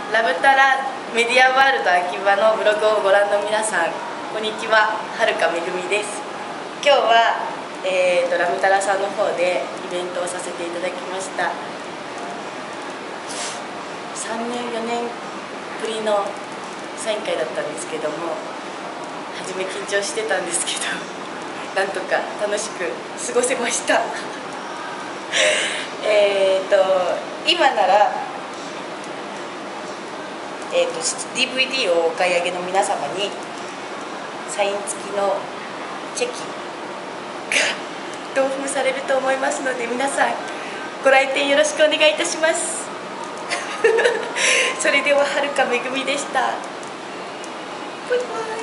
ラブタラメディアワールド秋葉のブログをご覧の皆さん、こんにちは。はるかめぐみです。今日は、ラブタラさんの方でイベントをさせていただきました。3年4年ぶりのサイン会だったんですけども、初め緊張してたんですけどなんとか楽しく過ごせました今ならDVD をお買い上げの皆様にサイン付きのチェキが同封されると思いますので、皆さんご来店よろしくお願いいたしますそれでははるかめぐみでした。バイバイ。